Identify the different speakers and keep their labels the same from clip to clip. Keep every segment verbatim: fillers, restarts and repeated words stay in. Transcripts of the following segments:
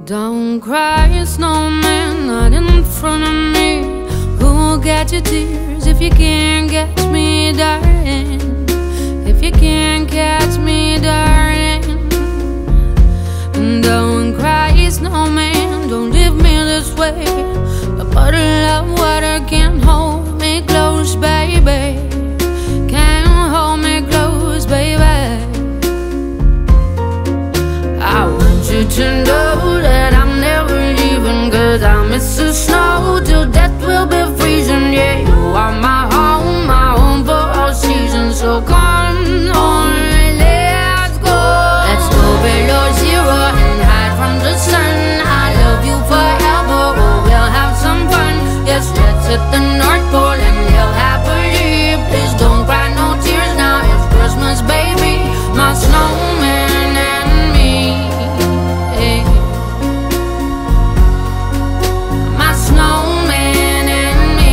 Speaker 1: Don't cry, snowman, not in front of me. Who'll get your tears if you can't catch me, darling? If you can't catch me, darling. Don't cry, snowman, don't leave me this way. A bottle of water can't hold me close, baby. Can't hold me close, baby. I want you to know that I'm never leaving, 'cause I miss the snow till death will be freezing. Yeah, you are my home, my home for all seasons. So come on, let's go. Let's go below zero and hide from the sun. I love you forever, oh, we'll have some fun. Yes, let's hit the North Pole and live happily. Please don't cry no tears now, it's Christmas, baby. My snowman and me, hey. My snowman and me,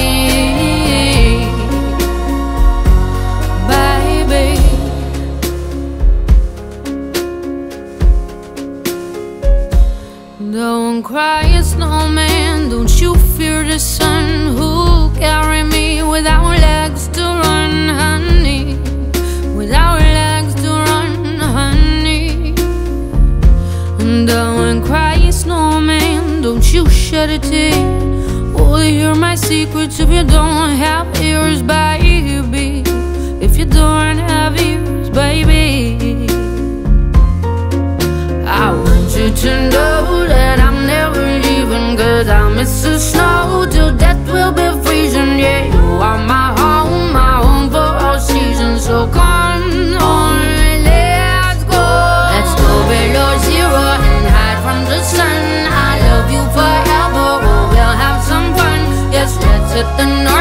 Speaker 1: baby. Don't cry, snowman, don't you fear the sun. Who'll carry me without legs to run, honey? Without legs to run, honey. Don't cry, snowman, don't you shed a tear. Will you hear my secrets if you don't have ears, baby? If you don't have ears, baby. I want you to know that I'm never leaving, 'cause I miss the snow till death will be freezing. Yeah, you are my home, my home for all seasons. So come on, let's go. Let's go below zero and hide from the sun. I love you forever, oh, we'll have some fun. Yes, let's hit the